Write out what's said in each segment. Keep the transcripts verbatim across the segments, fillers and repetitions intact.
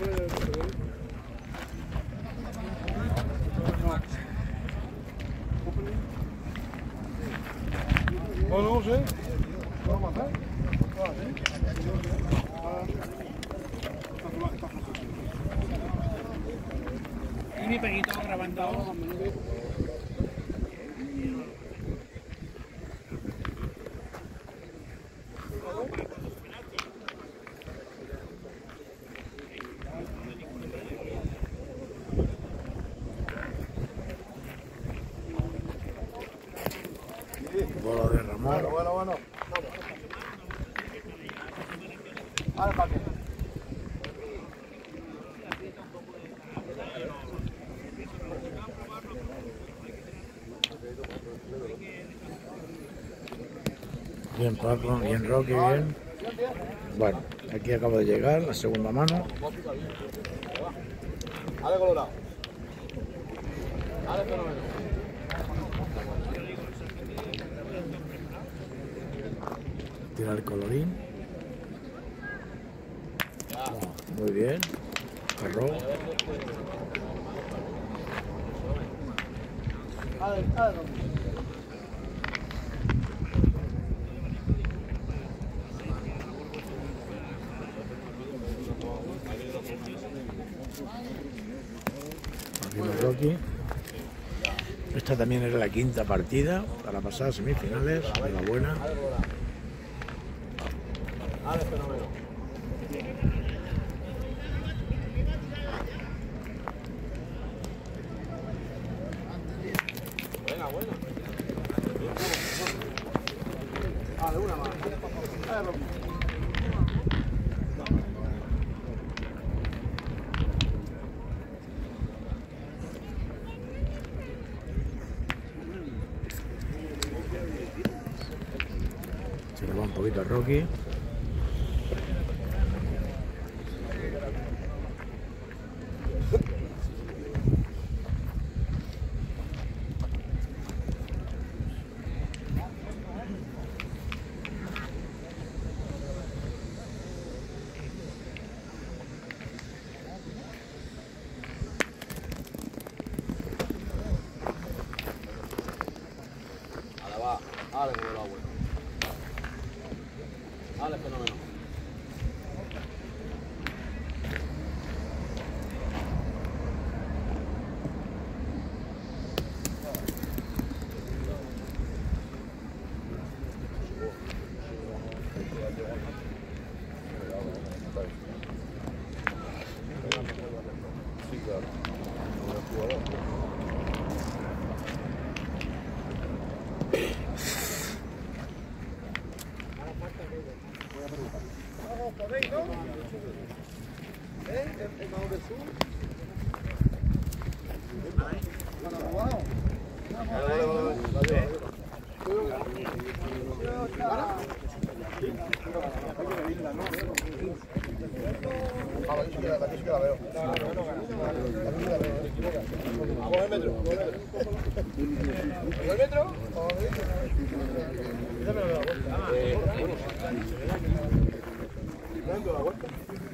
Oh non, j'ai. Y mi perrito grabando. Bola de Ramón. Bueno, bueno, bueno. Ahora para qué. Bien Paco, bien Rocky, bien. Bueno, aquí acabo de llegar, la segunda mano. Dale colorado. Dale fenómeno. Tira el colorín. Muy bien. Cerró. Dale, dale. Aquí va Rocky. Esta también era la quinta partida para pasar a semifinales. Enhorabuena. Dale fenómeno. Venga, buena. Dale, una más. Dale, Rocky. Se le va un poquito a Rocky. Ahora va. Dale, colorado, bueno. Dale fenómeno. Sí, claro. ¿Podéis, no? ¿Eh? ¿El mago del sur? ¿Para jugado? Vale, vale, vale. Aquí sí que la veo. ¿Vamos el metro? ¿Vamos el metro? Dígamelo de la vuelta. Eh, bueno. ¿Dando la vuelta?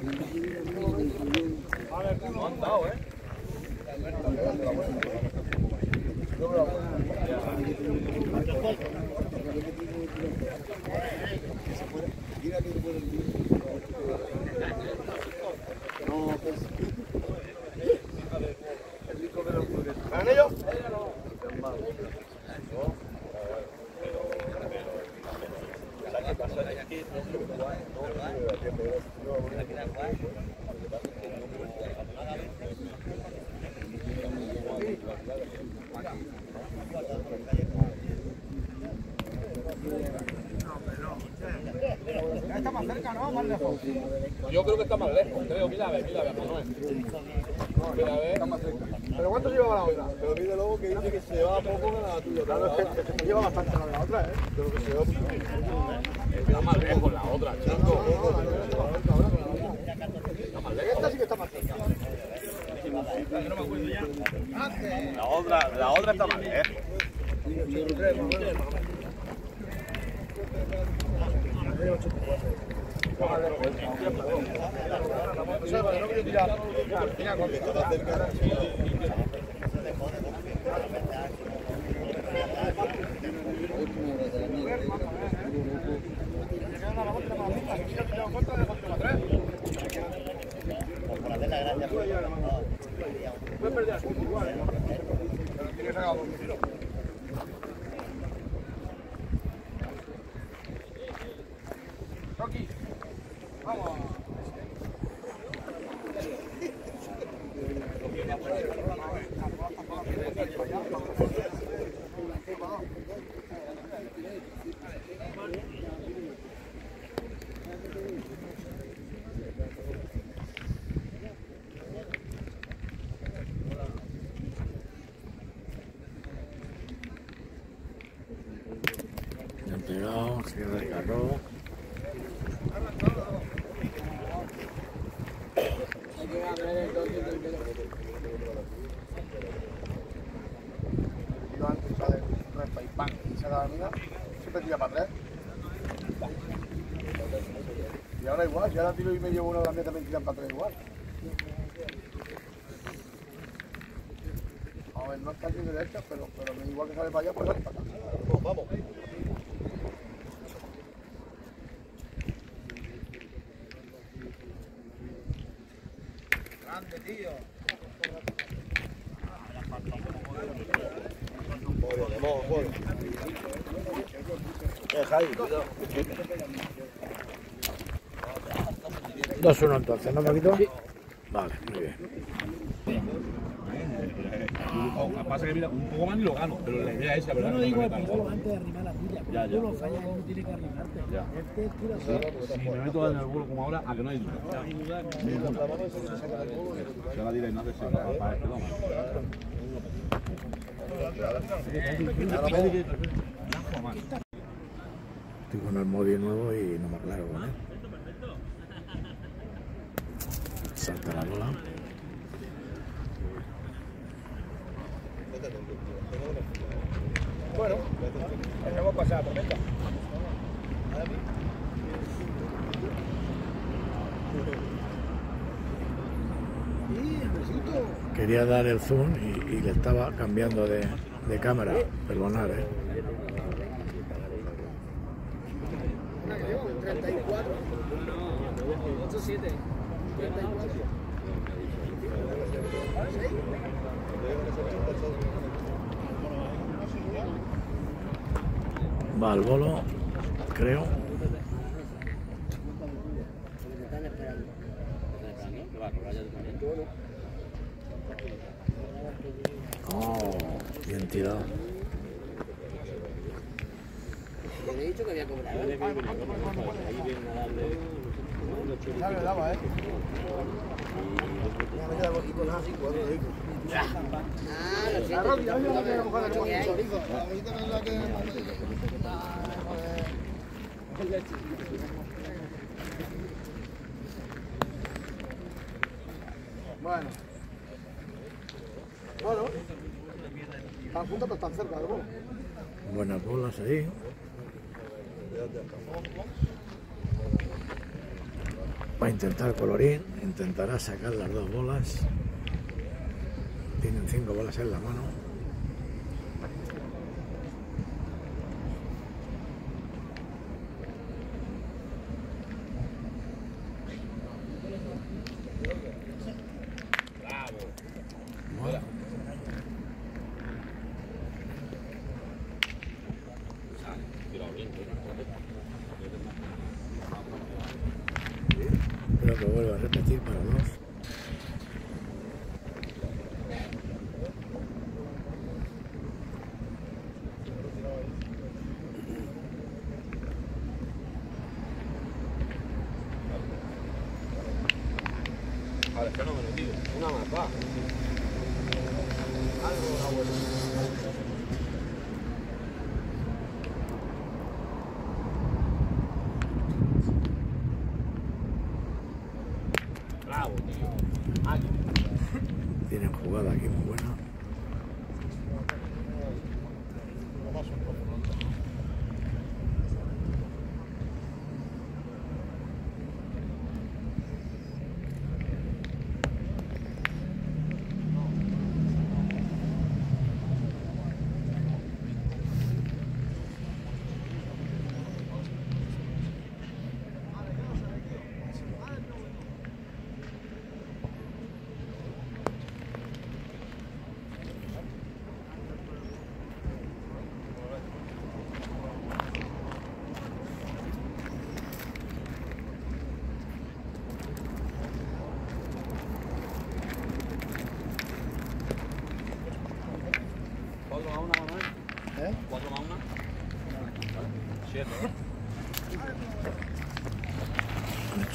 A ver, no han dado, ¿eh? Dando la vuelta. Doble la vuelta. No, pues. ¿Ganan ellos? Está más cerca, ¿no? Más lejos. Yo creo que está más lejos, creo. Mira a ver, mira a ver, Manuel. Mira a ver. Está más cerca. ¿Pero cuánto lleva la otra? Pero mire luego que dice que se lleva poco con la tuya. Claro, es que se lleva bastante la de la otra, ¿eh? Creo que se lleva poco. Está más lejos la otra, chico. Está más lejos. Esta sí que está más cerca. No me acuerdo ya. La otra, la otra está más lejos. ochenta y cuatro. Rocky, vamos. Se han pegado, cierra el carro. Yo antes sale respa y pan y se la avenida, siempre tira para atrás. Y ahora igual, si ahora tiro y me llevo una grande también tiran para atrás igual. A ver, no es casi de derecha, pero, pero igual que sale para allá, pues sale para acá. Vamos, vamos. Grande, tío. Joder, joder. Deja ahí, cuidado. dos uno entonces, ¿no, Paquito? Sí. Vale, muy bien. Pasa que mira, un poco más ni lo gano, pero la idea es esa, ¿verdad? Yo no digo el pivolo antes de arrimar la tuya, Ya, porque ya. tú lo fallas y no tienes que arrimarte. Ya. Este tira así. Si me meto en el vuelo como ahora, a que no hay duda. Se la diré, no hace serio, para este toma. Estoy con el móvil nuevo y no me aclaro con él. Salta la bola. Bueno, dejemos pasar, tormenta. Quería dar el zoom y, y le estaba cambiando de, de cámara. Perdonad, eh. treinta y cuatro. ocho siete. treinta y cuatro. Va al bolo, creo. Oh, bien tirado. Yo le he dicho que había cobrado. Ya me daba, ¿eh? Y con así, cuatro hijos. Ah, lo siento. Rocky, a mí me voy a mojar Lo que hay. el chorizo. Ahorita no es la que... Bueno. Bueno. Están juntas pero están cerca, ¿no? Buenas bolas ahí. Va a intentar colorín, intentará sacar las dos bolas. Tienen cinco bolas en la mano. Bueno. Creo que vuelvo a repetir para dos. Vale, fenómeno, tío. Una más, va. Algo bueno. Bravo, tío. Ay. Tienen jugada aquí muy buena.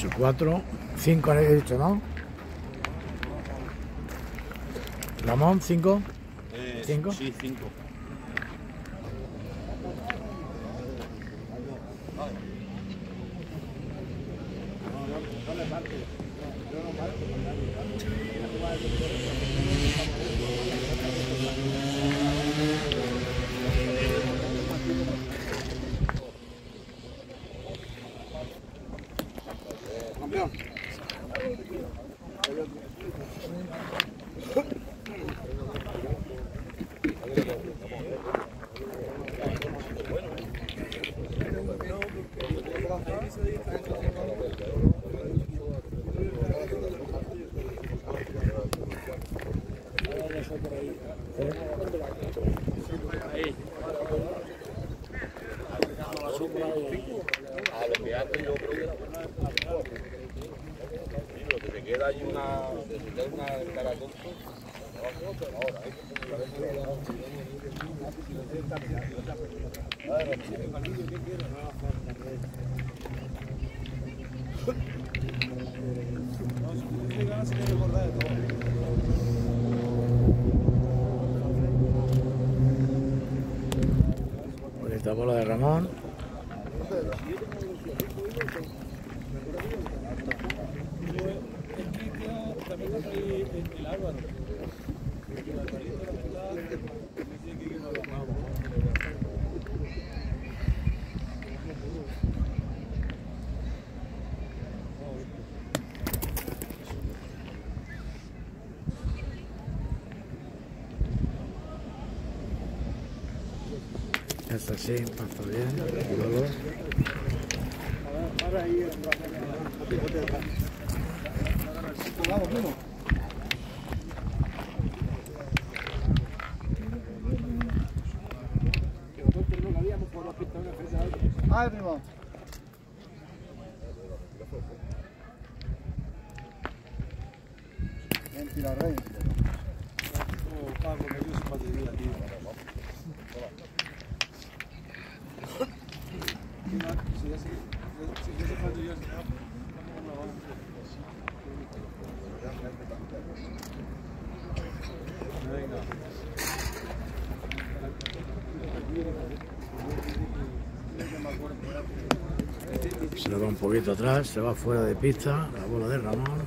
ocho cuatro. cinco he dicho, ¿no? Ramón, cinco. Eh, ¿Cinco? Sí, cinco. Campeón. A lo que hace yo creo que lo que te queda ahí una, te queda una caracol. Bonita bola de Ramón. Esta sí, pasa bien. Y luego. Ay, primo. Mentira, rey. Se le va un poquito atrás, se va fuera de pista, la bola de Ramón.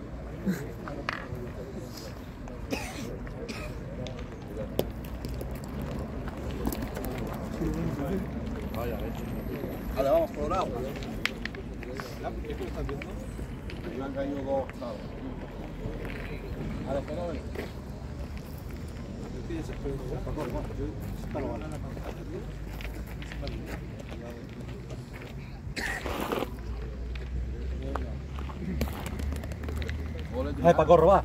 Vale, vamos, Colorado. Me han caído dos clavos. Vale, fenómeno. Ay, Paco, robar.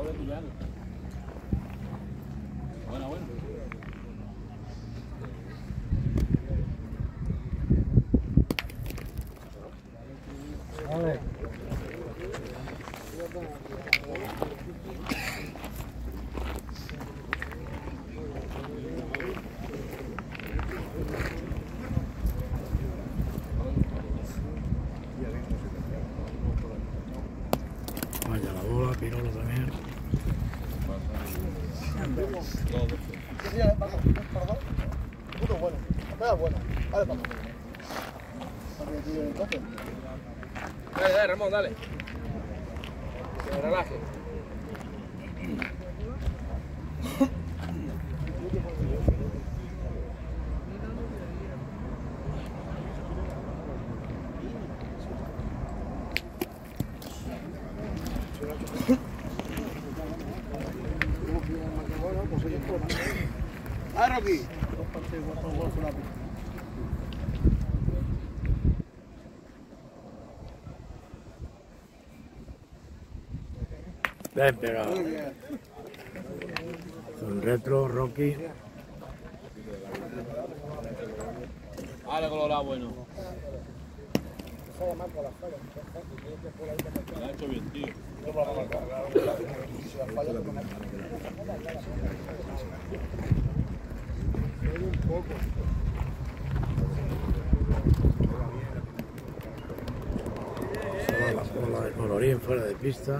Bueno, bueno. Vale. Vaya la bola, Pirolo también. Puto bueno. Pega bueno. Vale, Paco. Dale, dale, Ramón, dale. Que me relaje. ¡Ah, Rocky! Bien pegado. Un retro, Rocky. Dale, Colorado, bueno. Lo ha hecho bien, tío. Se va la bola de colorín fuera de pista.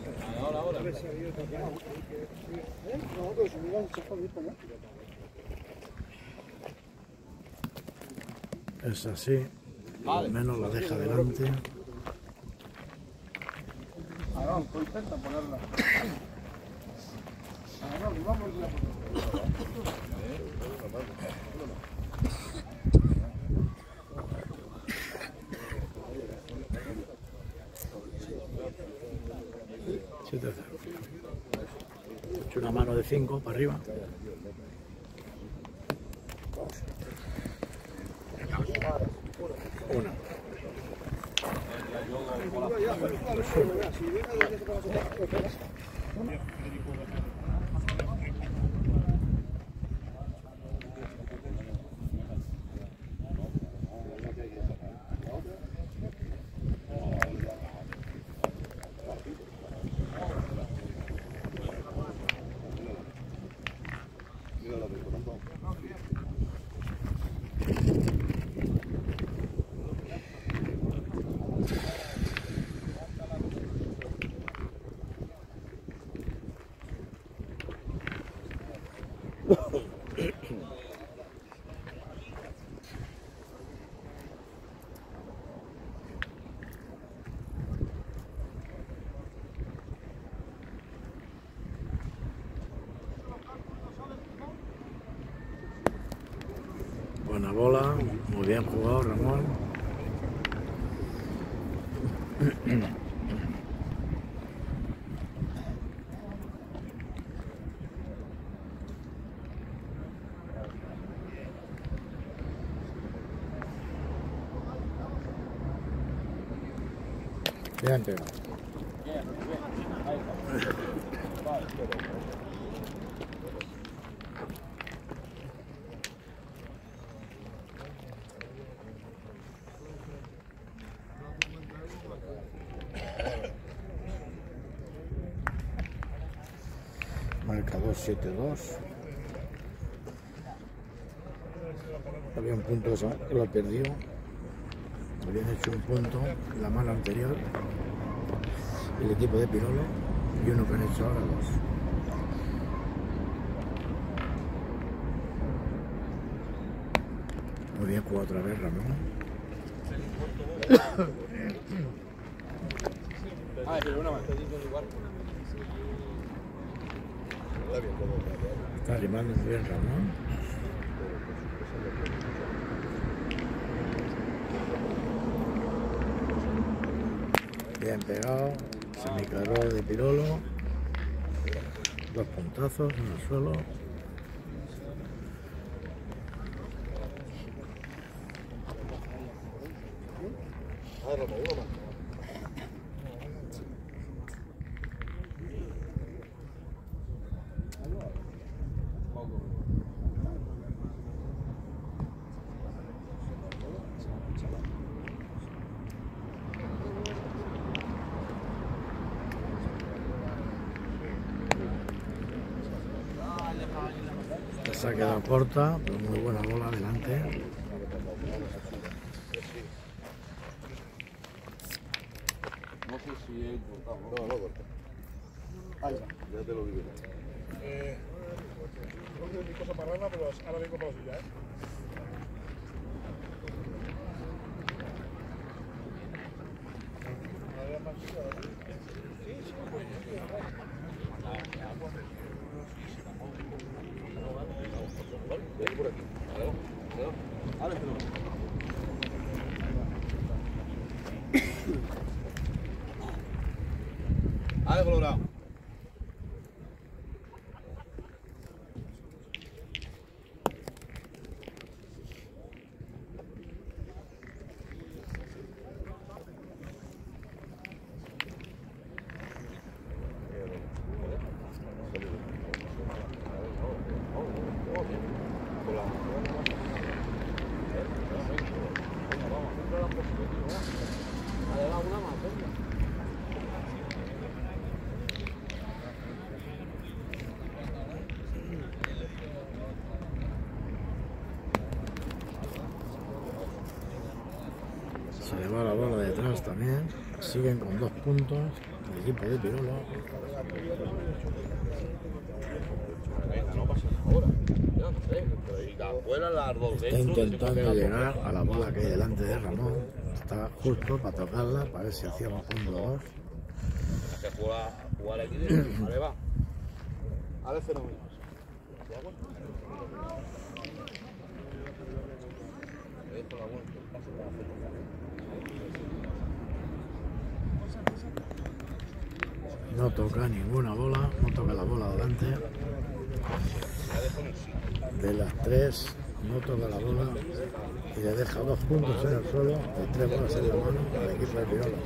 Es así, al menos la deja delante. Intenta ponerla. siete cero. He hecho una mano de cinco para arriba. Una. Buena bola, muy bien jugado Ramón. Bien pegado. Marca dos siete dos. Había un punto que lo perdió. Habían hecho un punto en la mano anterior el equipo de Pirolo y uno que han hecho ahora dos. Muy bien jugado otra vez Ramón. Está arrimando muy bien Ramón. Bien pegado, semicaró de Pirolo, dos puntazos en el suelo. Se ha quedado corta, pero muy buena bola adelante. No sé si he cortado. No, no corta. Ahí va. Ya te lo digo. Eh, no sé mi cosa para rana, pero ahora vengo para la suya, ¿eh? Ven por aquí. Ahora te lo Ale colorado. detrás también. Siguen con dos puntos el equipo de Pirolo. Está intentando llegar a la bola que hay delante de Ramón. Está justo para tocarla, para ver si hacíamos punto dos. Vale, va. Ahora cero menos. No toca ninguna bola, no toca la bola delante. De las tres, no toca la bola y le deja dos puntos en el suelo de tres bolas en la mano al equipo de Pirolo.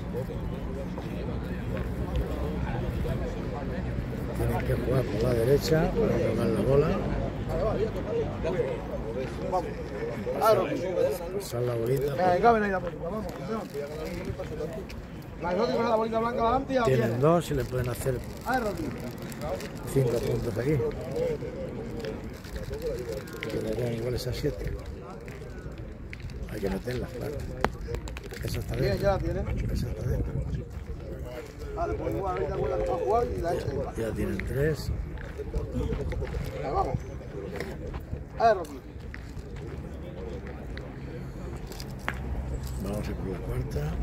Tienen que jugar por la derecha para tocar la bola. Pasar la bolita. Tienen dos y le pueden hacer cinco puntos aquí. Que le den iguales a siete. Hay que meterlas, claro. Esa está dentro. Esa está dentro. Ya, ya tienen tres. Vamos. Vamos a ir por la cuarta.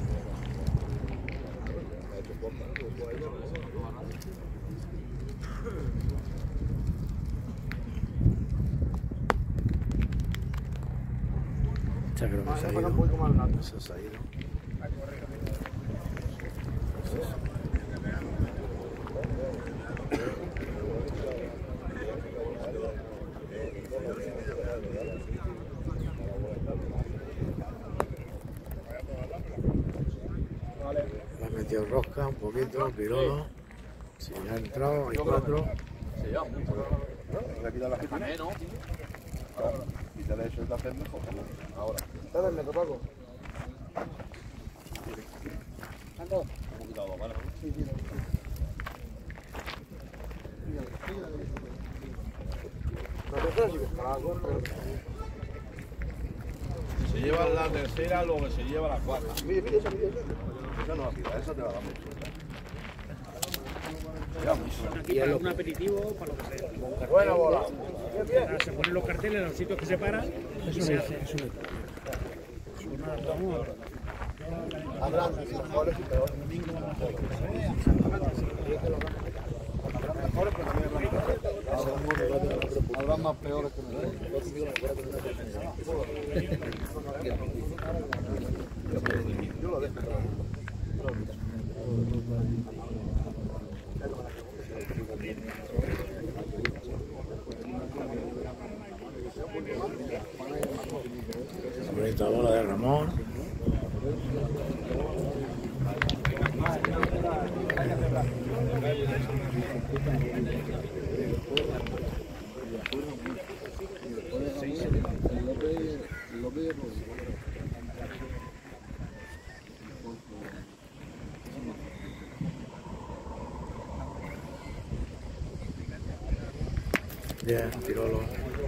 Ya creo que se ha ido. Eso se ha ido. Le ha metido rosca un poquito, Pirolo. Si le ha entrado, hay cuatro. Se lleva mucho. Le quita la gente. ¿No? Quítale eso de hacer mejor. Ahora. Dale, me Paco. ¿Cuánto? Hemos quitado dos, ¿vale? Sí, sí. La tercera sí que está, la cuarta. Se lleva la tercera, lo que se lleva la cuarta. Mire, mire esa, mire esa. Esa no la pida, esa te la damos. Aquí para un aperitivo, para lo que sea. Buena bola. Se ponen los carteles en los sitios que se paran y se hace. Habrá mejores y peores. Mejores, pero también habrá más peores que mejores. Yo lo dejo. Bonita bola de Ramón. Bien, Pirolo.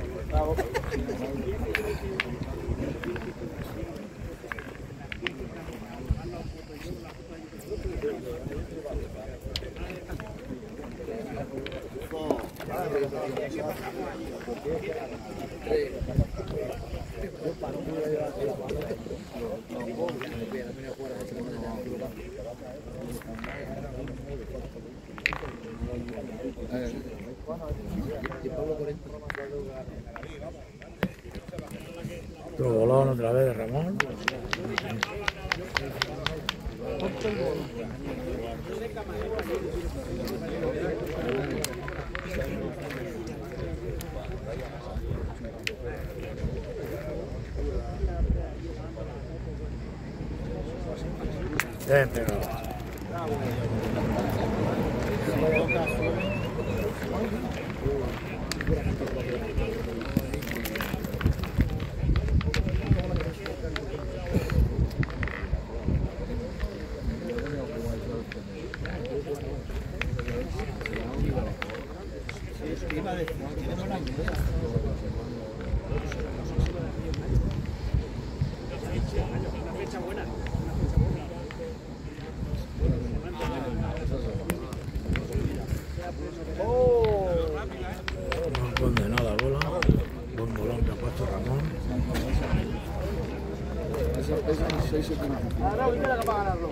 Otro bolón otra vez de Ramón. Bien, pero... Ahora, ¿viste la capa ganarlo?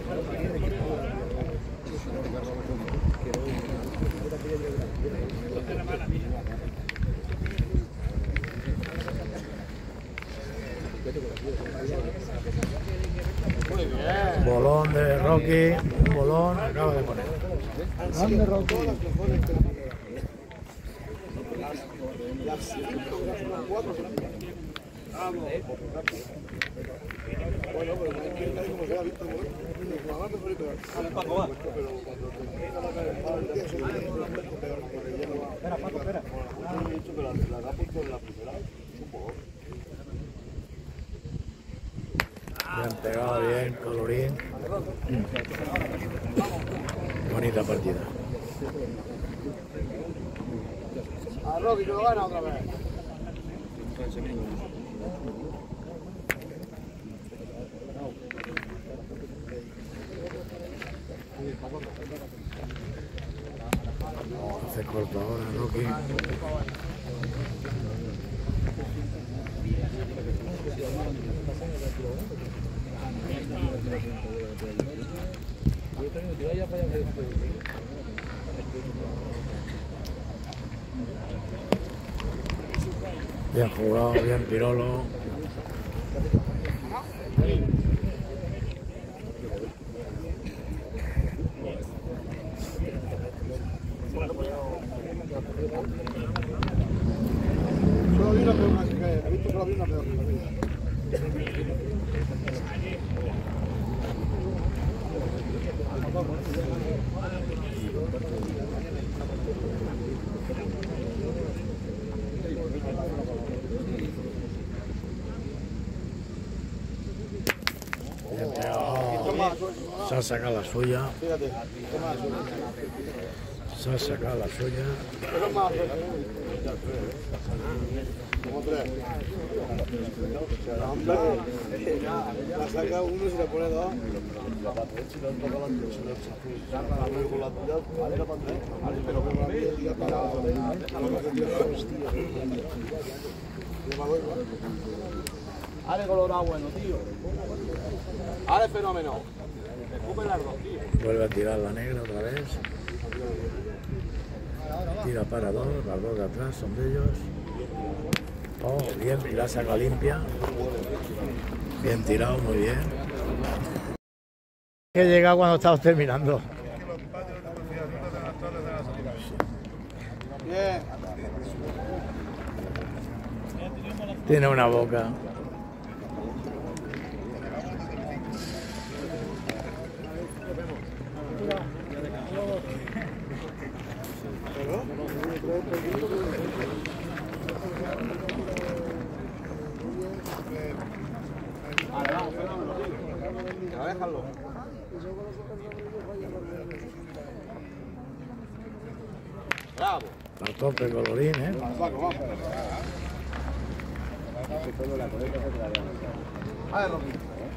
Bolón de Rocky, un bolón acaba de poner. ¿Dónde Rocky? Bueno, pero no hay que ir como se ha visto, ¿no? Espera, Paco, espera. He dicho que la ha puesto en la primera. Un poco. Bien pegado, bien, colorín. Bonita partida. A Rocky que lo gana otra vez. Hace corto ahora Rocky. Bien jugado, bien Pirolo. Solo vi una peor, he visto solo vi una peor. Bien pegado. Se ha sacado la suya. Fíjate, Se ha sacado la suya. eso es más como tres. Hombre, la saca uno y se le pone dos. Pero como la mía tira para la Ale colorado bueno, tío. Ale fenómeno. Escupen las dos, tío. Vuelve a tirar la negra otra vez. Tira para dos, las dos de atrás son de ellos. Oh, bien, y la saca limpia. Bien tirado, muy bien. Que llega cuando estamos terminando. Bien. Tiene una boca. Vale, vamos, fenómeno, tío. Que va a dejarlo. Bravo. A tope colorín, ¿eh? Paco, vamos. Vale, Rocky.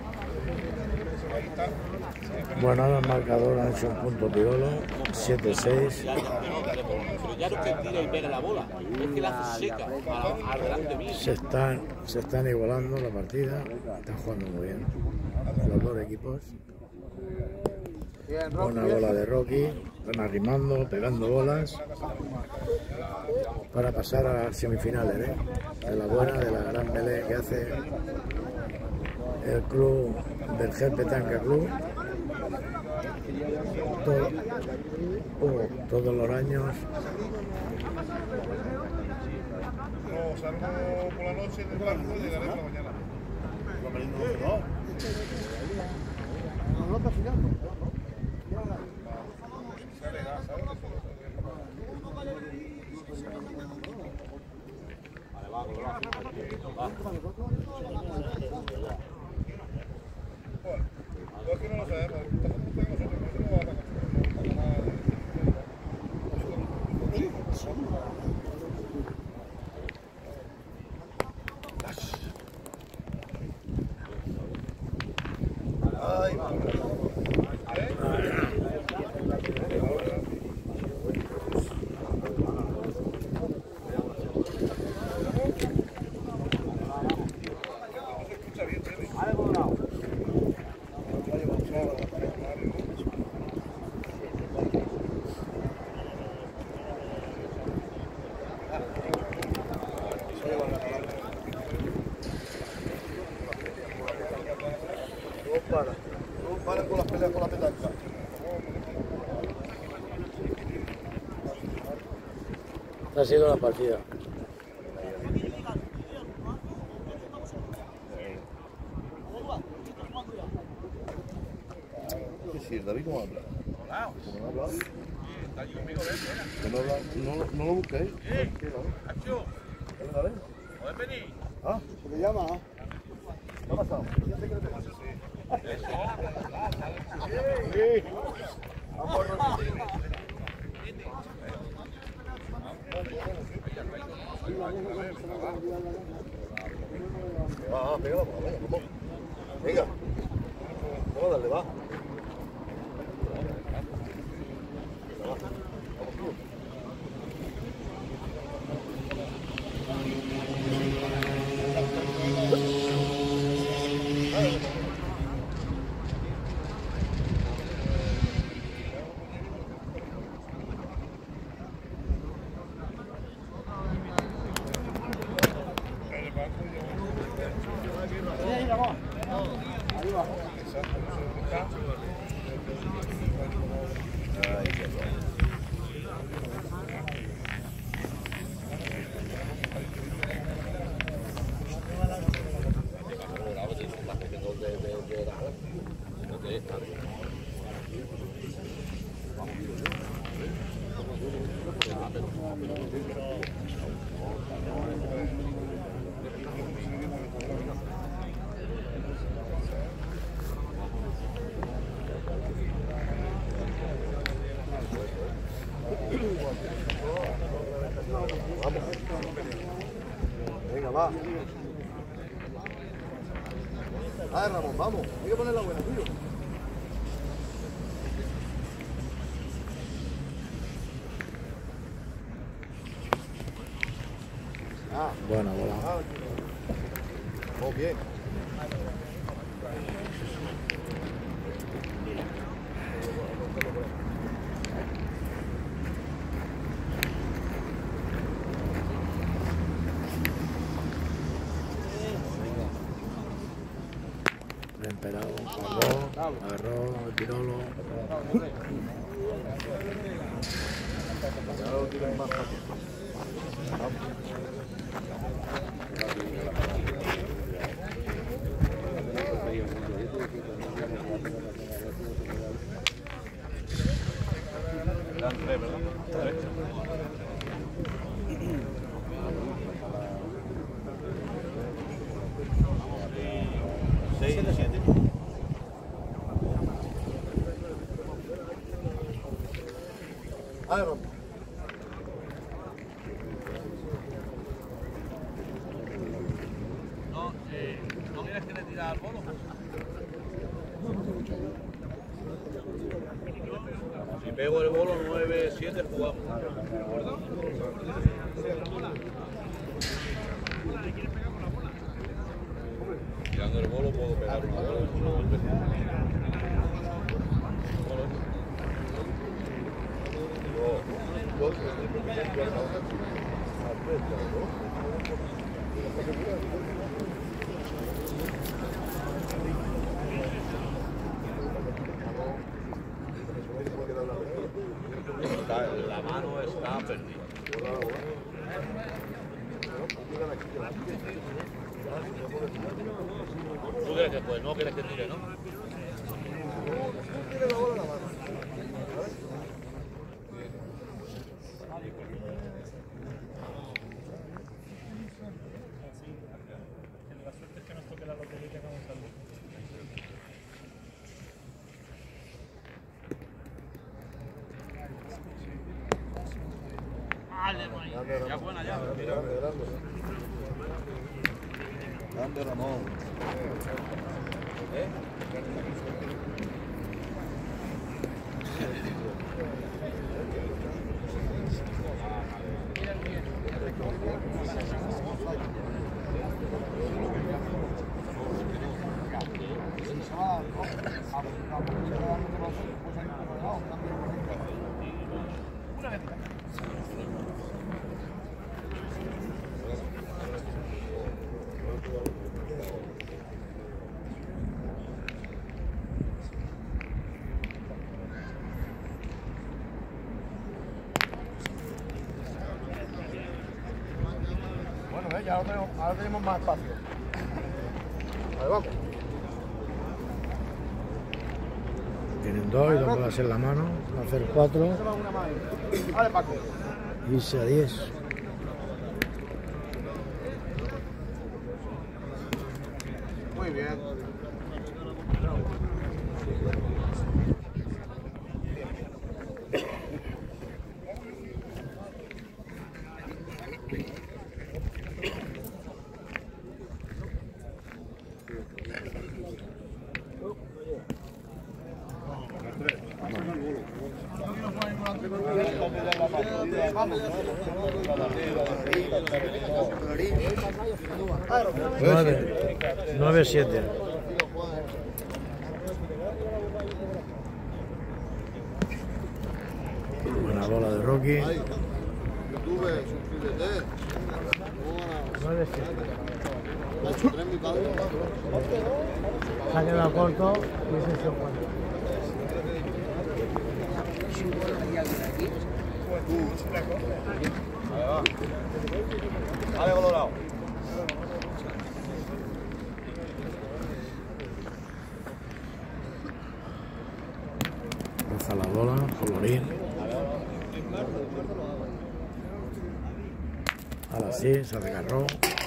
Bueno, ahora el marcador ha hecho un punto Pirolo, siete seis. Pero ya no es que tira y pega la bola, es que la hace seca al delante mío. Se están, se están igualando la partida, están jugando muy bien los dos equipos. Bien, Rocky. Una bola de Rocky, están arrimando, pegando bolas para pasar a las semifinales, ¿eh? De la buena, de la gran pelea que hace el club del Gel Petanca Club. Todo, oh, todos los años. No, salgo por la noche del barco y llegaré por la mañana. No, no, está final. Sale gas, ¿sabes? Vale, va, colorado. Pues es que no lo sabemos. Nosotros no vamos a Ay, madre. No para, no para con las peleas con la petanca. Esta ha sido la partida. Sí, David, ¿cómo habla? Hola. ¿Cómo habla? Está aquí conmigo, ven, ven. No, habla, no, no lo busquéis. Eh, Nacho, Dale, dale. ¿puedes venir? Ah, ¿se te llama? ¿Qué ha pasado? Sí. Vamos, va, va, pégala, venga, vamos. Venga. Vamos a darle, va. Venga, va. Ah, Ramón, vamos. Hay que poner la buena, tío. Ah, Buena bola. ah. Oh, bien. Bien pelado. Agarró, agarró el pirolo. Ya lo tienen más fácil. Dan tres, ¿verdad? Tres. Seis, siete. Ah, Ramón. No, eh, ¿no quieres que le tira al bolo? Si pego el bolo nueve siete jugamos. Tirando el bolo puedo pegar una bola. Dos, tres, Está- La mano está perdida. ¿Tú crees que pues no quieres que tire, no? Ya buena ya. Grande, grande. Grande Ramón. ¿Eh? Sí, se va, ¿no? A ver, y ahora tenemos, ahora tenemos más espacio. Vale, vamos. Tienen dos y dos bolas en la mano. Va a hacer cuatro. Vale, Paco. Irse a diez. Muy bien. nueve. nueve siete. Buena bola de Rocky. nueve siete. Se ha quedado corto y ese es el cuarto. Vale, Colorado. Roza la bola, colorín. Ahora sí, se agarró.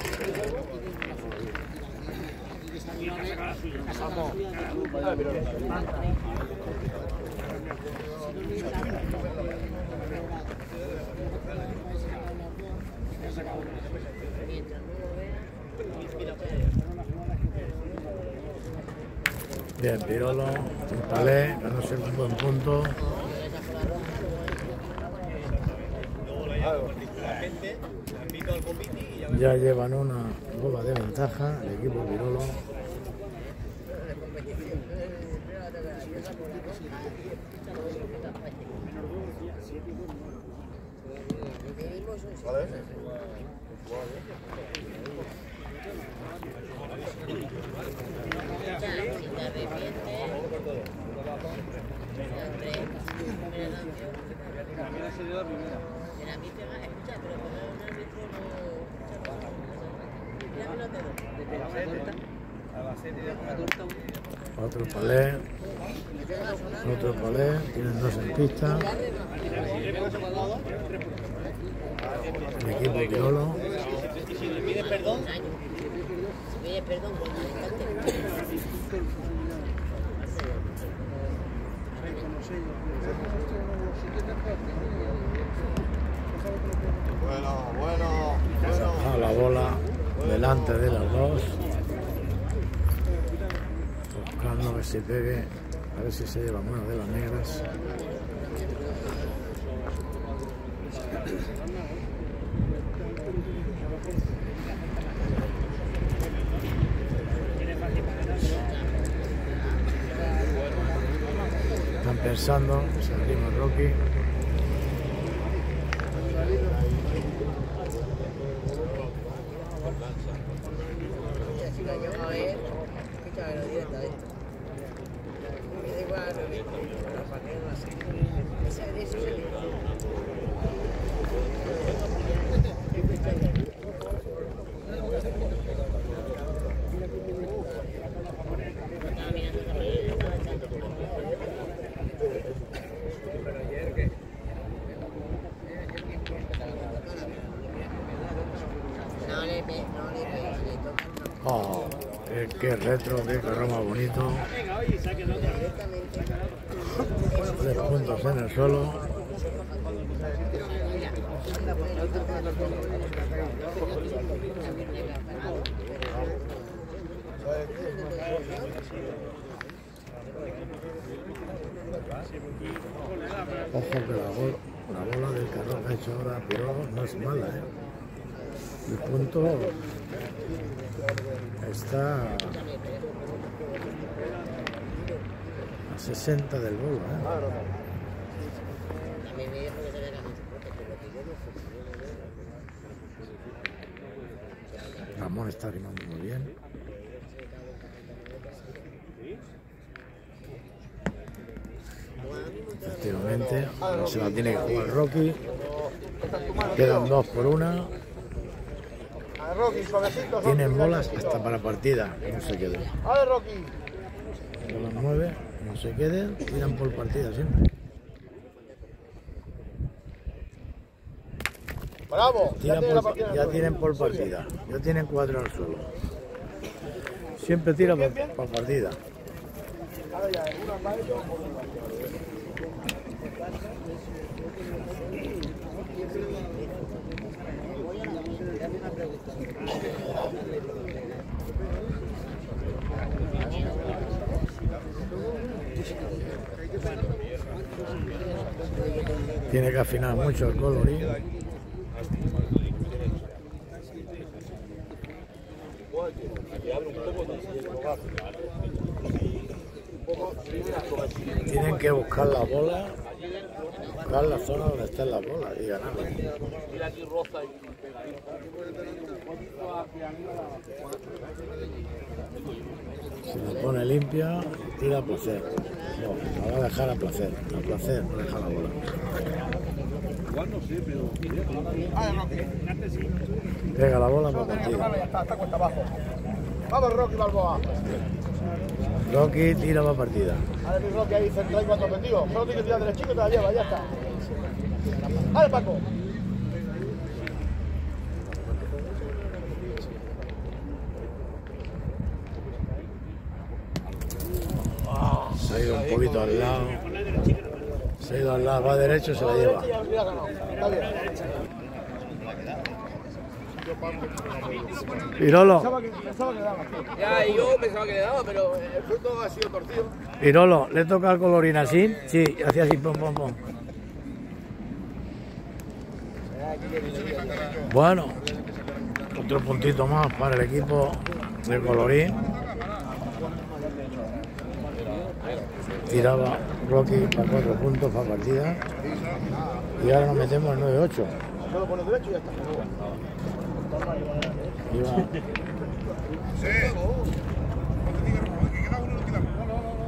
Bien, Pirolo, un palé, ganándose un buen punto. Ya llevan una bola de ventaja el equipo Pirolo. Otro palé, otro palé, tienen dos en pista. El equipo Pirolo. Si le pides perdón, si pides perdón, Bueno, bueno, bueno. A la bola delante de las dos. Buscando que se pegue, a ver si se lleva una de las negras. Están pensando, se arrima Rocky. Oh, qué, qué retro, qué carro más bonito. Tres puntos en el suelo. Ojo que la, bol la bola del carro que ha hecho ahora Pirolo no es mala, ¿eh? El punto está a sesenta del bolo, ¿eh? Ramón está animando muy bien. Efectivamente, ahora se la tiene que jugar Rocky. Quedan dos por una. Rocky, suavecito. Tienen bolas hasta para partida, no se queden. ¡Ale, Rocky! Bolas nueve, no se queden, tiran por partida siempre. ¡Bravo! Tira Ya, tiene por- la partida en el ya suelo. tienen por partida, ya tienen cuatro al suelo. Siempre tira por, por partida. Ahora ya, una para ellos, otra para ellos. Tiene que afinar mucho el colorín. Tienen que buscar la bola, buscar la zona donde están las bolas y ganarla. Si la pone limpia, tira a placer. No, la va a dejar a placer. A placer, no deja la bola. ¡Ale, Rocky! Pega la bola para Ahora partida. ya está, está cuesta abajo. ¡Vamos, Rocky Balboa! Rocky tira para partida. ¡Ale, mi Rocky ahí, central y cuatro metidos! Solo tiene que tirar derechito y te la lleva, ya está. ¡Ale, Paco! Se ha ido un poquito al lado. Se ha ido al lado, va derecho, se la lleva. Ya ha ganado. Está bien. Pirolo, Pensaba que, pensaba que le daba. Ya, y yo pensaba que le daba, pero el fruto ha sido torcido. Pirolo, ¿le toca el colorín así? Sí, hacía así, pom, pom, pom. Bueno, otro puntito más para el equipo de colorín. Tiraba Rocky para cuatro puntos para partida. Y ahora nos metemos en nueve ocho. Solo pones derecho y ya está. Iba- Sí. Que queda uno, no queda uno.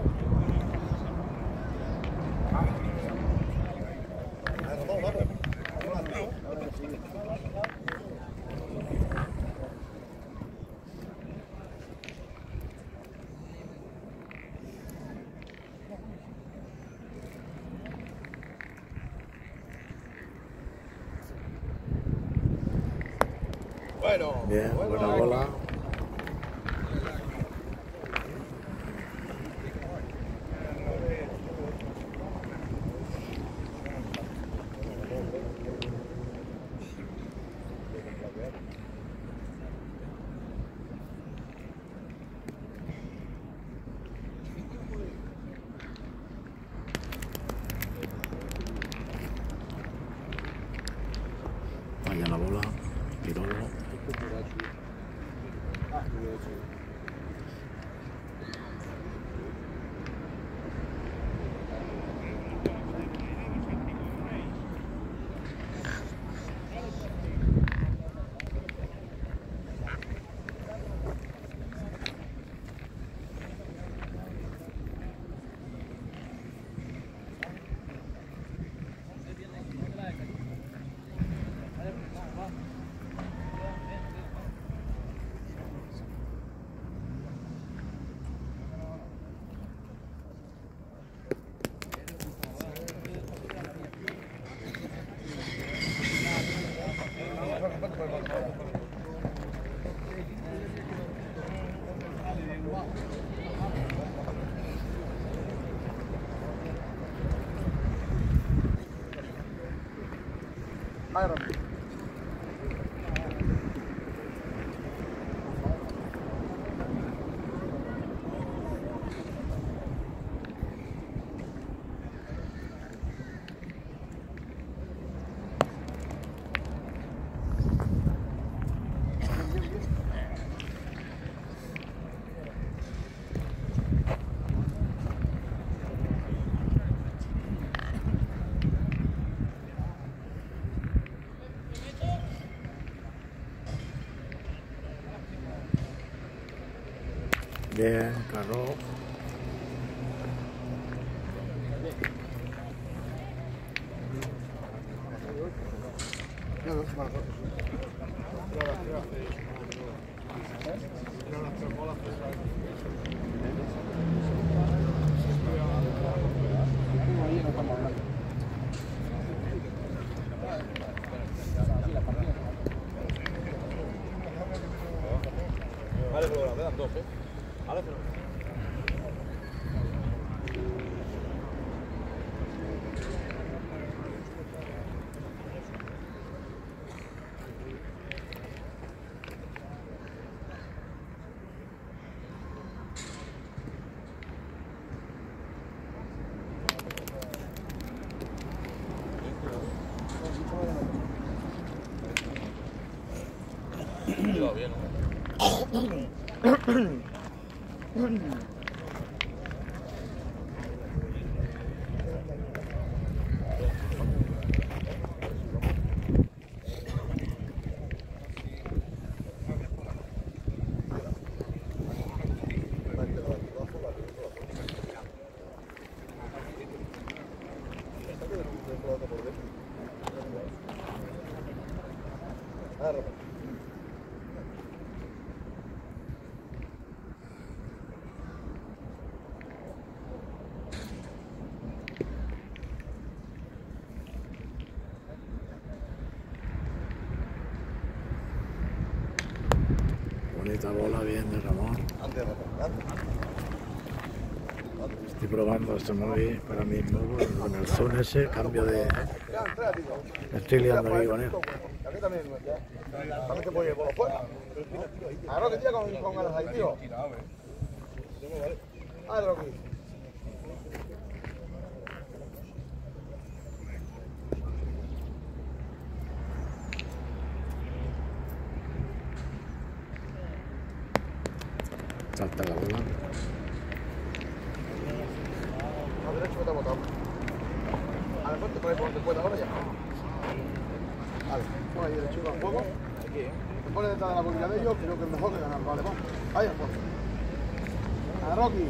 Bueno. Bien, buena bola. Vaya la bola, Pirolo. Vale, Rocky. Bien, Carro. Ya, no, vale. Vale, pero me dan dos, ¿eh? Vale, pero... Cuidado bien, ¿no? Bonita bola, bien de Ramón. Estoy probando este móvil para mí mismo con el Zoom ese, cambio de... Estoy liando aquí con él. Aquí también, también se puede ir por los fuera. Ahora que tira con, con ganas ahí, tío. Ah, Rocky. Salta la bola. A derecho que te ha botado. A ver, te pones por donde pueda ahora ya. Vale, pon ahí derecho con fuego. Te pones detrás de la bolilla de ellos, creo que es mejor que ganar. Vale, vamos. Ahí está. A Rocky.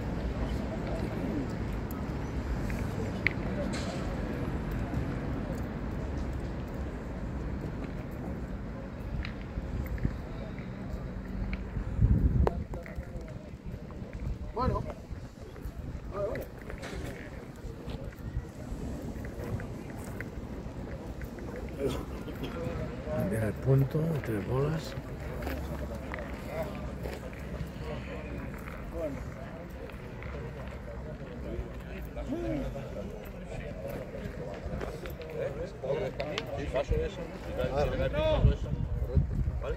Bueno. Vale, vale. Viene el punto, tres bolas. Sí, paso eso. Paso eso. ¿Vale?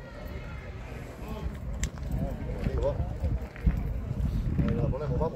La ponemos, vamos.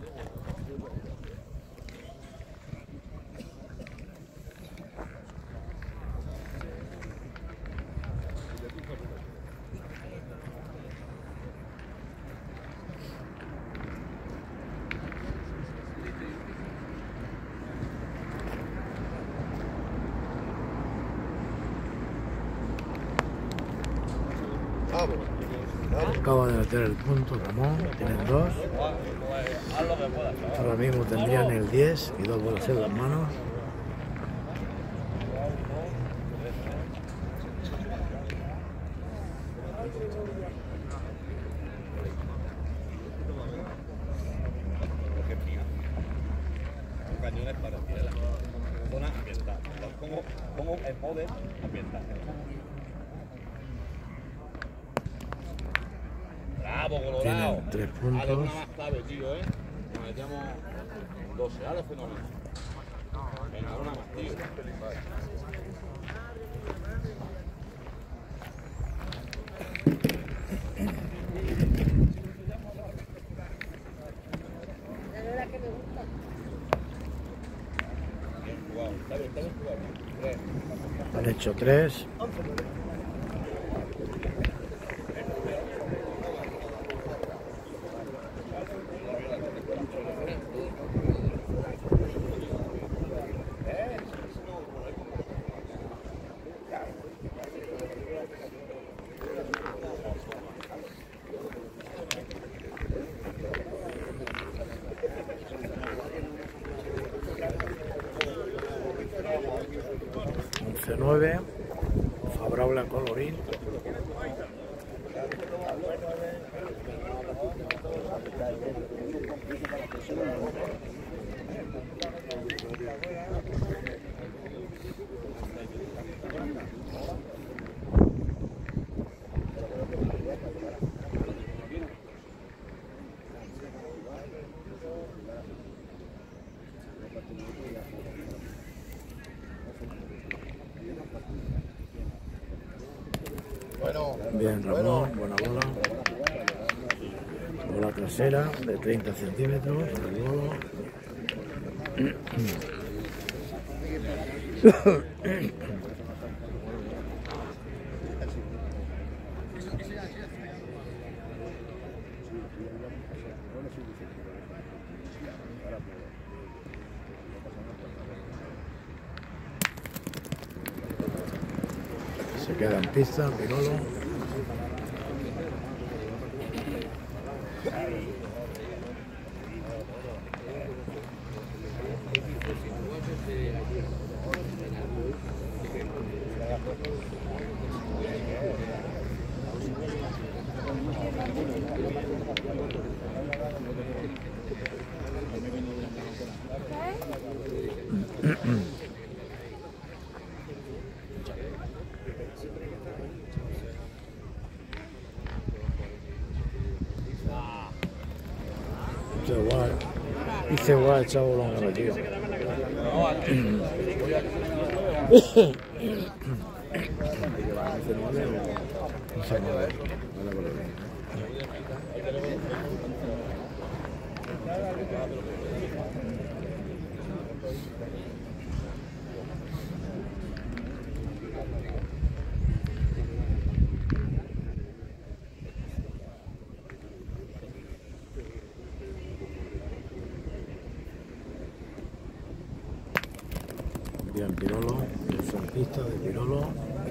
Acaba de meter el punto Ramón, tienen dos. Ahora mismo tendrían el diez y dos bolas en las manos. Cañones para tirar zona ambiental. Pongo, pongo el model ambiental. Bravo, Colorado. Tienen tres puntos. Dale una más clave, tío, ¿eh? Nos metemos doce. Ahora fenómeno. Venga, una más, tío. Bien jugado. Está bien, está bien jugado. Tres. Han hecho tres. once nueve, favorable a Colorín. Bueno, Bien, Ramón, buena bola. Bola trasera de treinta centímetros. El bolo. Se queda en pista, Pirolo. Hice igual, hice igual el chavo lo metido. Bien, Pirolo, el surfista de Pirolo.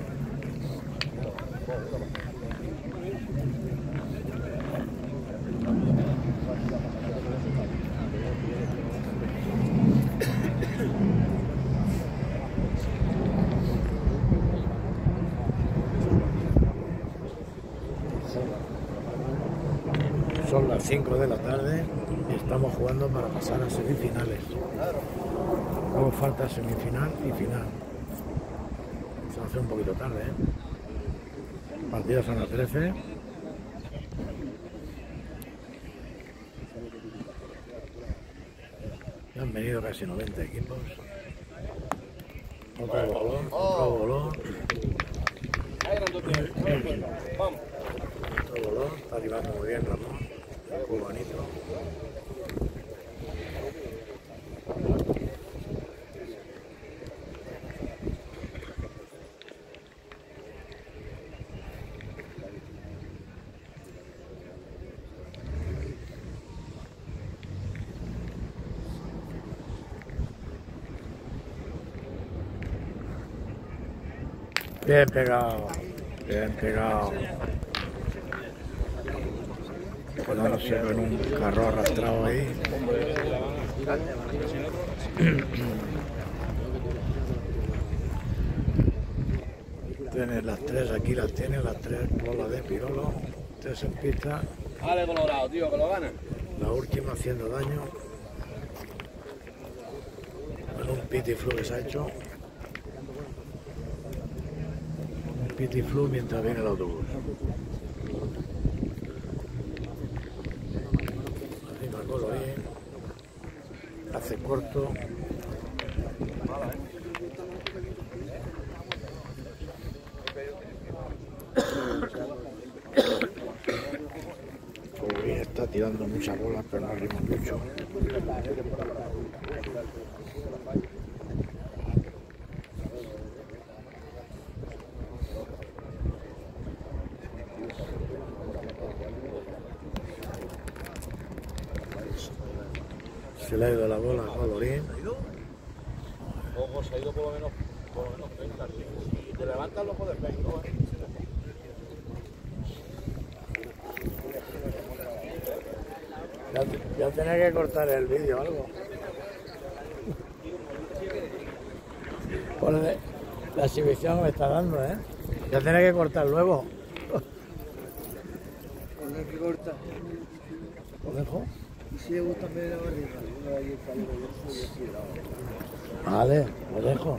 Son las cinco de la tarde y estamos jugando para pasar a semifinales. Luego falta semifinal y final. Se hace un poquito tarde, ¿eh? Partidos son las trece. Ya han venido casi noventa equipos. Otro bolón, otro bolón. Otro bolón, está arribando muy bien Ramón, el cubanito. Bien pegado, bien pegado. Quedándose con un carro arrastrado ahí. Tienes las tres, aquí las tienes, las tres bolas de Pirolo. Tres en pista. Vale, Colorado, tío, que lo ganan. La última haciendo daño. Con un piti flu que se ha hecho. Piti flu mientras viene el autobús. Arriba Colorín. Hace corto. Colorín está tirando muchas bolas, pero no arriba mucho. Se le ha ido la bola a Colorín. Ojo, se ha ido por lo menos, por lo menos treinta. Si te levantas, lo puedes ver, ¿no? Ya, ya tenía que cortar el vídeo o algo. Por la, la exhibición me está dando, ¿eh? Ya tenía que cortar luego. ¿Con el que corta? ¿Lo dejo? Y si le gusta ver la barriga. Vale, lo dejo.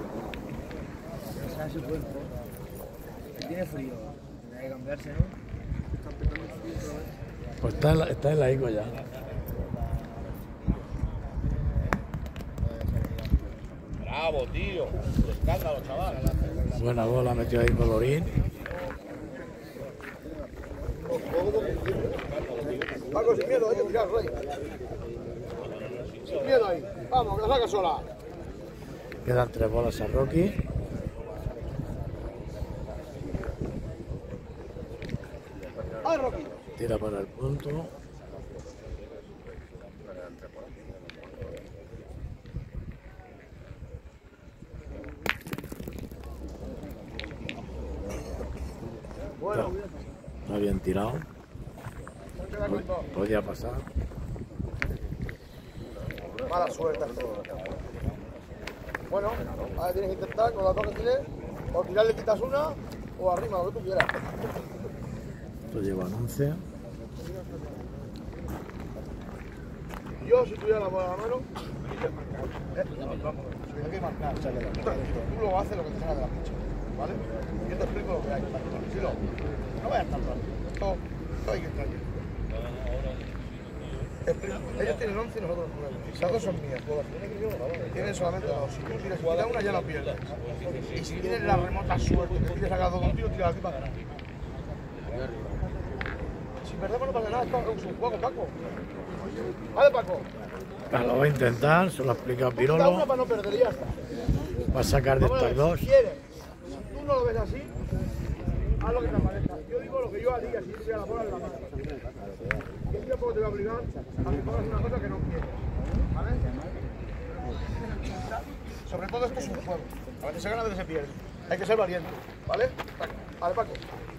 O sea, su cuerpo. Tiene frío. Tiene que cambiarse, ¿no? Está empezando el frío otra vez. Pues está en la, está en la I C O ya. pavo, tío. Escándalo, chaval. Buena bola, metió ahí Colorín. Paco, sin miedo, hay que tirar, Rey. Sin miedo ahí. Vamos, que la saca sola. Quedan tres bolas a Rocky. ¡Ay, Rocky! Tira para el punto. Bueno, Está bien tirado. Podía pasar. mala suerte. Bueno, ahora tienes que intentar con las dos que tienes, o tirarle quitas una, o arriba, lo que tú quieras. Esto lleva once. Yo, si tuviera la bola en la mano, eh, vamos, hay que marcar. Tú luego haces lo que te salga de la ficha, ¿vale? Yo te explico lo que hay. Si no, no vayas tan rápido. Esto, esto hay que estar bien. Ellos tienen once y nosotros nueve. Esas dos son mías. Tienen solamente dos. Si tú tiras cada una, ya la pierdes. Y si tienes la remota suerte que tienes sacado dos contigo, tiras aquí para ganar. Si perdemos no pasa nada, esto es un juego, Paco. Vale, Paco. Lo va a intentar, se lo ha explicado Quita una Pirolo. para no perder y ya está. Va a sacar de Vamos a estas ver, dos. si quieres, si tú no lo ves así, haz lo que te parezca. Yo digo lo que yo haría si tuviera la bola en la mano. Yo tampoco te voy a obligar a que pongas una cosa que no quieres. ¿Vale? Sobre todo esto es un juego. A veces se gana, a veces se pierde. Hay que ser valiente. ¿Vale? Vale, Paco.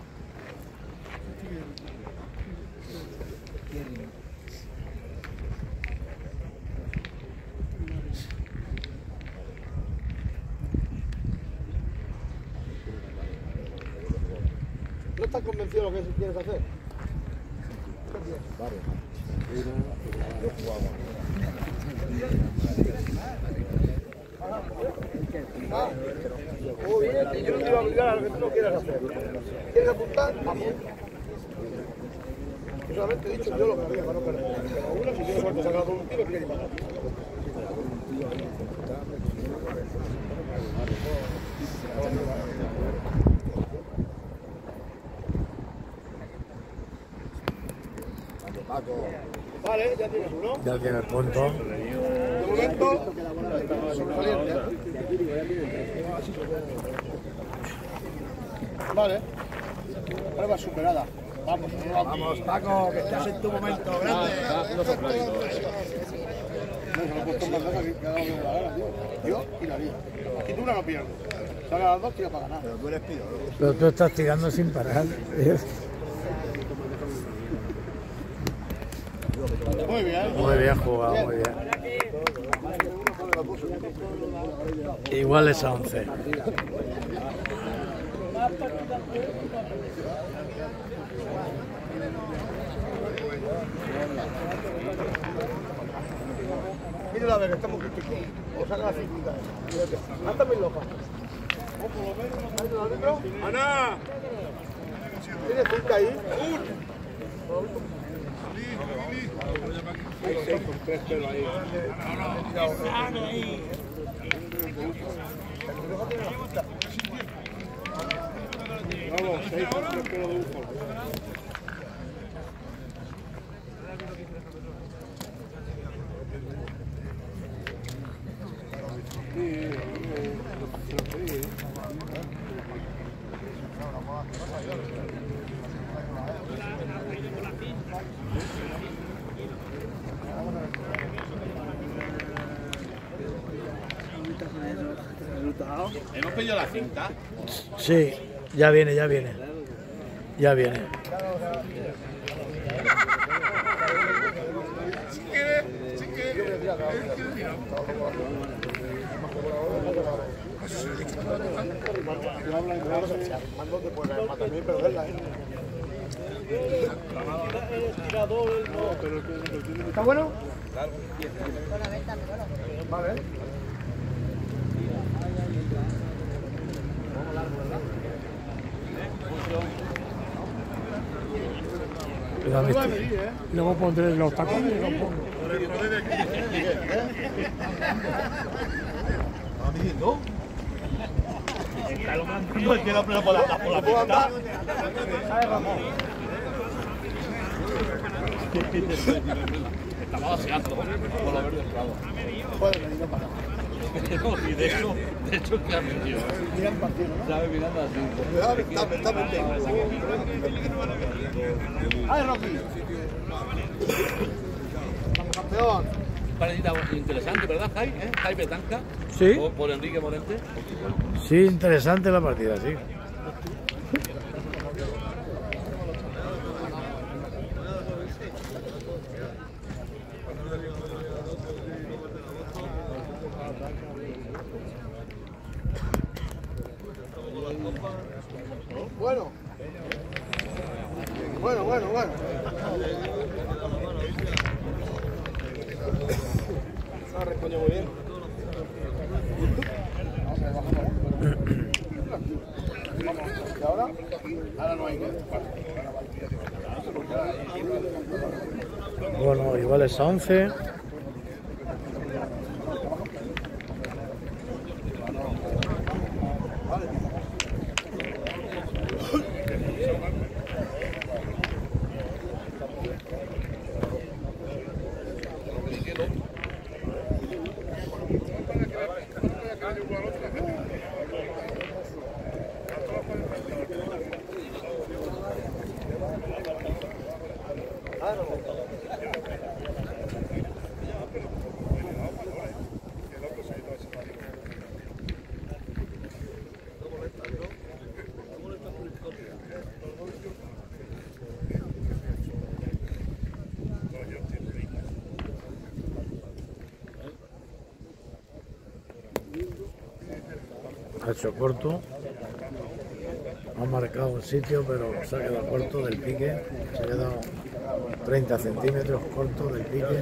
¿No estás convencido de lo que quieres hacer? Ah, muy bien, y yo no te iba a obligar a lo que tú no quieras hacer. ¿Quieres apuntar? Apunta. Yo solamente he dicho yo lo que había para no perder. Pero uno, si tienes suerte, sacar un tiro, tiene que pagar. Vale, ya tienes uno. Ya tiene el punto. De momento, sobresaliente. Vale. Prueba superada. Vamos, vamos, Paco, que estás en tu momento grande. Yo tiraría. Y tú una no pierdes. Sale a las dos, tira para ganar. Pero tú eres pido. Pero tú estás tirando sin parar. Muy bien. Muy bien jugado, muy bien. Igual es a once. Mira a ver, que estamos justos. O saca la cinquita. Anda mi loca. ¡Ana! ¿Tienes cinta ahí? Seis con tres pelos ahí. Vamos, seis con tres pelos de un polvo. ¿Hemos pedido la cinta? Sí, ya viene, ya viene. Ya viene. ¿Está bueno? Vale. Luego pondré los tacones y los pongo. ¿No? No es que la plena por la por la pista. ¿Sabes, Ramón? Estaba vaciando por lo verde del prado. Puede venir para acá. Y de hecho, de hecho, ¿qué ha metido? Mira el partido, ¿no? ¿Sabes? Mirando así. Está, está pendiente. ¡Ay, Rocky! ¡Campeón! Parecida interesante, ¿verdad, Jai? ¿Eh? Jai Betanca. Sí. Por, por Enrique Morente. Sí, interesante la partida, sí. Bueno. Bueno, bueno, bueno. Ah, respondió muy bien. ¿Y ahora? Ahora no hay que. Bueno, iguales a once. Ha hecho corto, ha marcado un sitio, pero se ha quedado corto del pique, se ha quedado treinta centímetros corto del pique.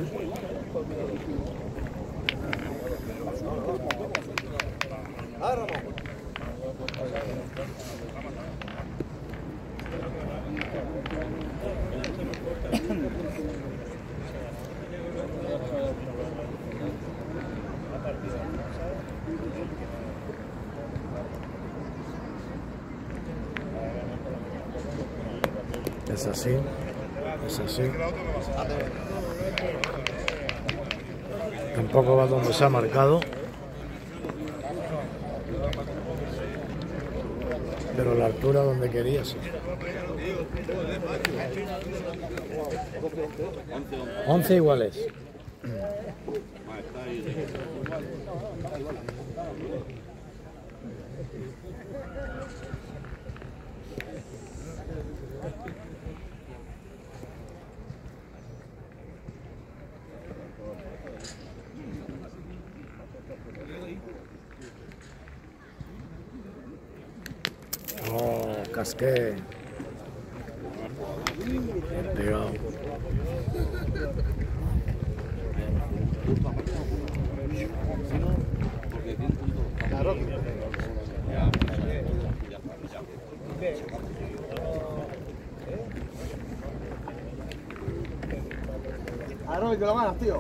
Es así, es así. Tampoco va donde se ha marcado. Pero la altura donde quería, sí. once iguales. Oh, casqué. Bien pegado. A Rocky, te lo ganas, tío.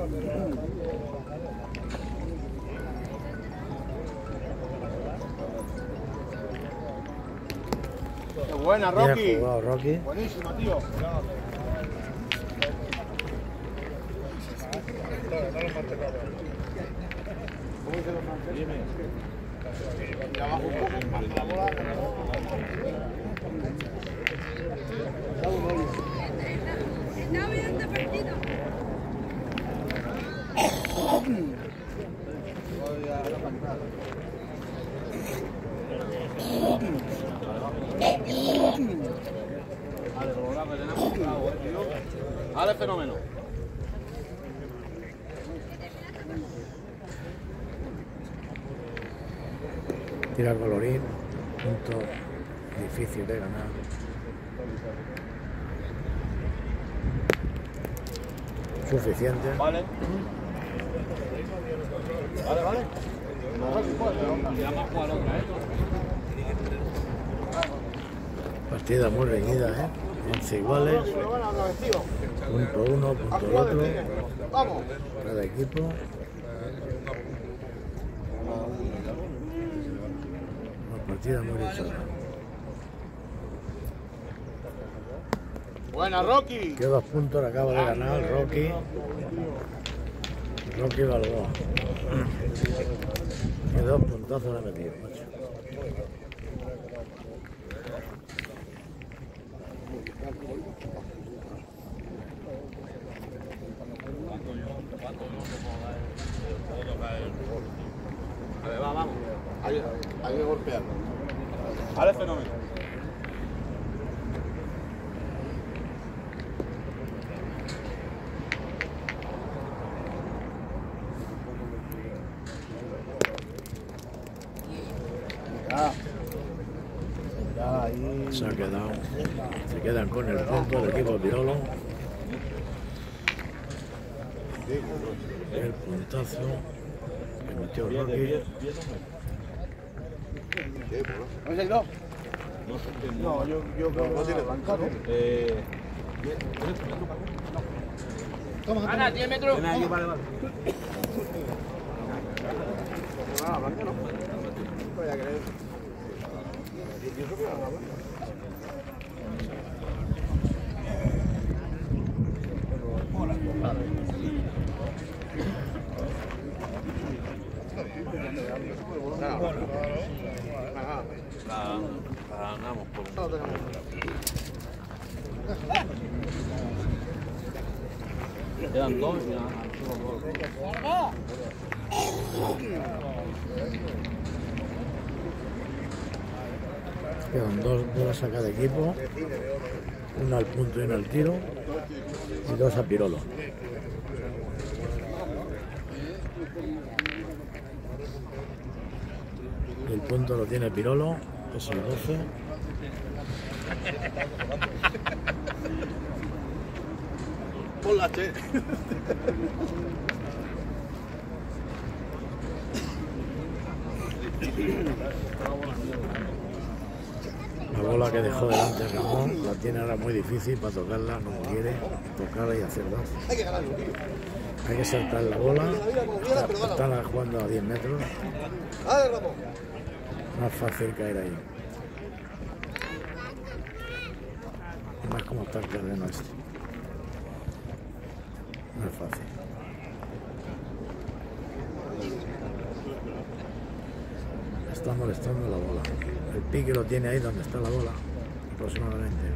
Qué buena, Rocky. Bien jugado, Rocky. Buenísima, tío. ¿Cómo dice los franceses? Y abajo un poco, más la bola. Está viendo partido. Vale, fenómeno. Tirar colorín, punto difícil de ganar. Suficiente. Vale. Vale, vale. Ya vamos a jugar otra, ¿eh? Partida muy reñida, ¿eh? once iguales. Punto uno, punto el otro. Vamos. Cada equipo. partida muy luchada. Buena, Rocky. Que dos puntos le acaba de ganar Rocky. Rocky Balboa. Que dos puntazos le ha metido, macho. A ver, va, vamos. Hay, hay que golpearlo. Ahora el fenómeno. Se ha quedado. Se quedan con el punto del equipo Pirolo. El puntazo que metió Rocky. ¿No se ha ido? No sé qué. No, yo, yo creo que no tiene banca, ¿no? Eh. Ana, diez metros. Ven aquí, vale, vale. Ah, banca no. Voy a creer. Yo pienso que era la banca. La, la ganamos por un... Quedan dos y ya solo dos. Quedan dos bolas a cada equipo. Una al punto y una al tiro. Y dos a Pirolo. Y el punto lo tiene Pirolo, es el doce. Ponla, che. La bola que dejó delante Ramón la tiene ahora muy difícil para tocarla, no quiere tocarla y hacer dos. Hay que ganarlo, tío. Hay que saltar la bola, está, está jugando a diez metros, Dale, Ramón. más fácil caer ahí. Más como está el terreno este. No es fácil. Está molestando la bola. El pique lo tiene ahí donde está la bola, aproximadamente.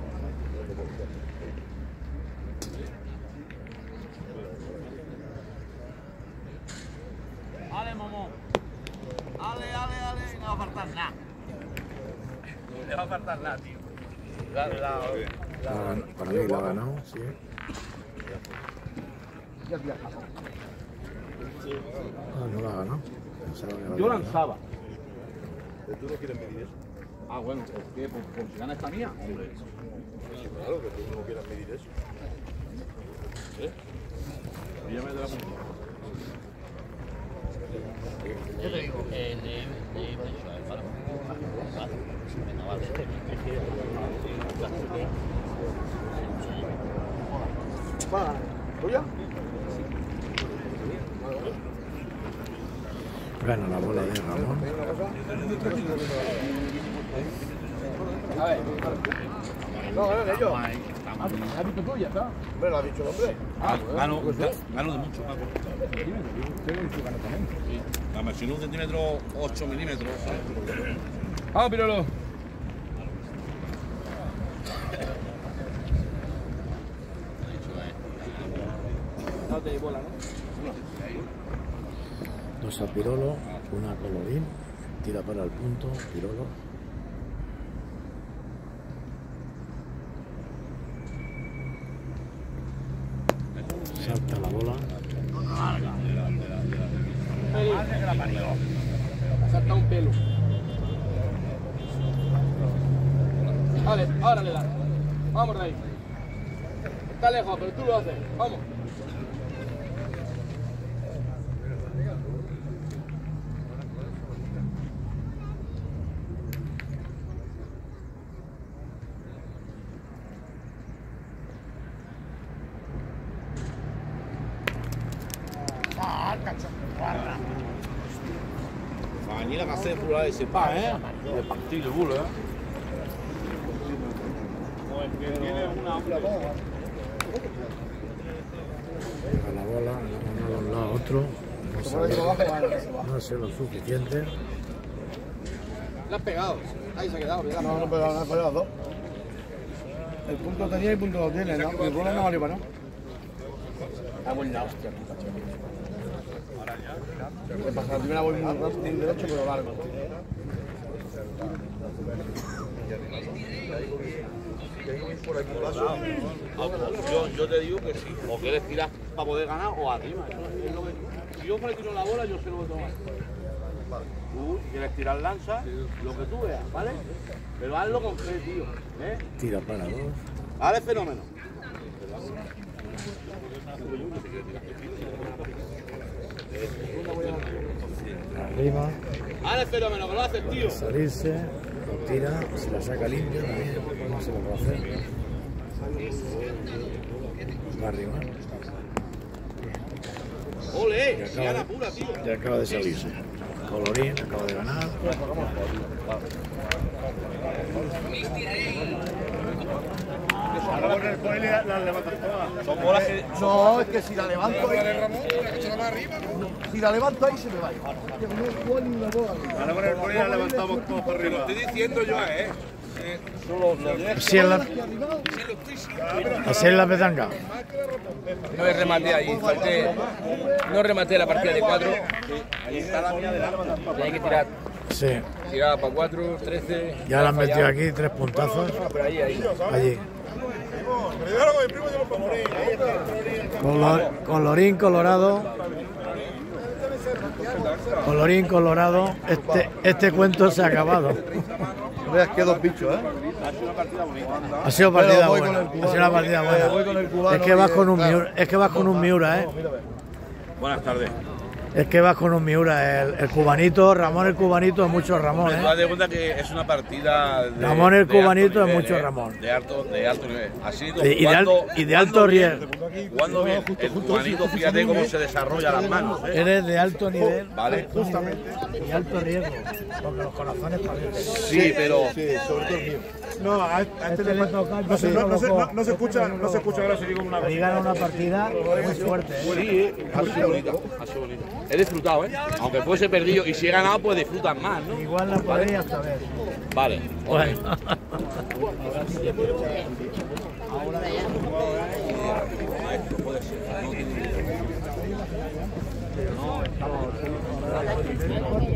Ale, Momo. Ale, ale, ale. No va a faltar nada. No le va a faltar nada, tío. La, la, la, La- para mí la ha ganado, sí. Ah, no la ha ganado. Pensaba que la había Yo ganado. lanzaba. ¿Tú no quieres medir eso? Ah, bueno, ¿por qué? ¿Por, por si gana esta mía? Hombre. Claro, que tú no quieras medir eso. ¿Eh? Píllame de la punta. Yo te digo. Eh, le, le iba a decir, vale. Vale. Venga, vale. Va, ¿tuya? Gana la bola de Ramón. A ver. No, ganan ellos. ¿Has visto tú? Ya está. Hombre, lo ha dicho el hombre. Ah, gano, gano de mucho, Paco. Sí. La machine un centímetro, ocho milímetros. ¡Vamos, Pirolo! No te bola, ¿no? Dos a Pirolo, una a Colorín. Tira para el punto, Pirolo. Salta la bola. Ha saltado un pelo. Vale, ahora le das. Vamos, Rey. Está lejos, pero tú lo haces. Vamos. Mira que hace pura de ese pan, ¿eh? De partir el bulo, ¿eh? Tiene una A la bola, uno de un lado a otro. No sé, no sé lo suficiente. La has pegado. Ahí se ha quedado, ¿verdad? No, no he pegado, no he pegado dos. El punto tenía y el punto lo tiene, ¿no? El bola no valió para no. Ah, buena hostia, ¿qué pasa? La primera voy muy rápido, tiene derecho, pero largo. Yo, yo te digo que sí. O quieres tirar para poder ganar o a ti, macho. Es lo que- Si yo le tiro la bola, yo sé lo que tengo que hacer. Tú quieres tirar lanza, lo que tú veas, ¿vale? Pero hazlo con fe, tío. ¿Eh? Tira para dos. Haz el fenómeno. Arriba. Haz el fenómeno, que lo haces, tío. Salirse. Lo tira. Si la saca limpio también. No se lo puede hacer. Va arriba. ¡Ole! Y Si acaba gana de- pura, tío. Y acaba de salirse. Colorín acaba de ganar. Ahora con el coil la, la levantas todas. Son bolas que... No, es que si la levanto ahí, Ramón, la que más arriba, ¿no? si la levanto ahí se me va. Es que no juego ni una bola. Ahora con el coil la levantamos todos para arriba. Estoy diciendo yo, ¿eh? Así es la, así es la petanca. No es remate ahí, falté. No rematé la partida de cuatro. Ahí está la mía de la Y hay que tirar. Sí. Tiraba para cuatro, trece. Ya le han metido aquí tres puntazos. Pero ahí, ahí. Allí. Pero con el primo de los pamorín. Ahí está. Color- colorín colorado. Colorín colorado. Este, este cuento se ha acabado. No veas que dos bichos, ¿eh? Ha sido partida Pero voy buena. con el cubano, Ha sido una partida eh, voy con buena. el cubano Es que vas y, con un claro. Miura, es que vas con un Miura, ¿eh? Buenas tardes. Es que vas con un Miura. El, el cubanito, Ramón el cubanito es mucho Ramón, Te das ¿eh? de cuenta que es una partida de, Ramón el de cubanito alto es nivel, mucho ¿eh? Ramón. De alto, de alto nivel. Así Y de, al- jugando- y de jugando alto bien, riesgo. Jugando bien. El cubanito, fíjate cómo se desarrolla las manos. ¿eh? Eres de alto nivel. Vale. Justamente. Y alto riesgo. Porque los corazones también. Sí, pero Sí, sobre todo el mío. No, a este, a este Este le le toca el no, se, no, no, se, no, no se Este escucha, le no se escucha ahora si digo una Ahí cosa. gana una partida muy fuerte, ¿eh? sí, ¿eh? ha sido bonita. Ha sido bonita. He disfrutado, ¿eh? Aunque fuese perdido y si he ganado, pues disfrutas más, ¿no? Igual la podrías saber. Vale. Bueno. No, estamos...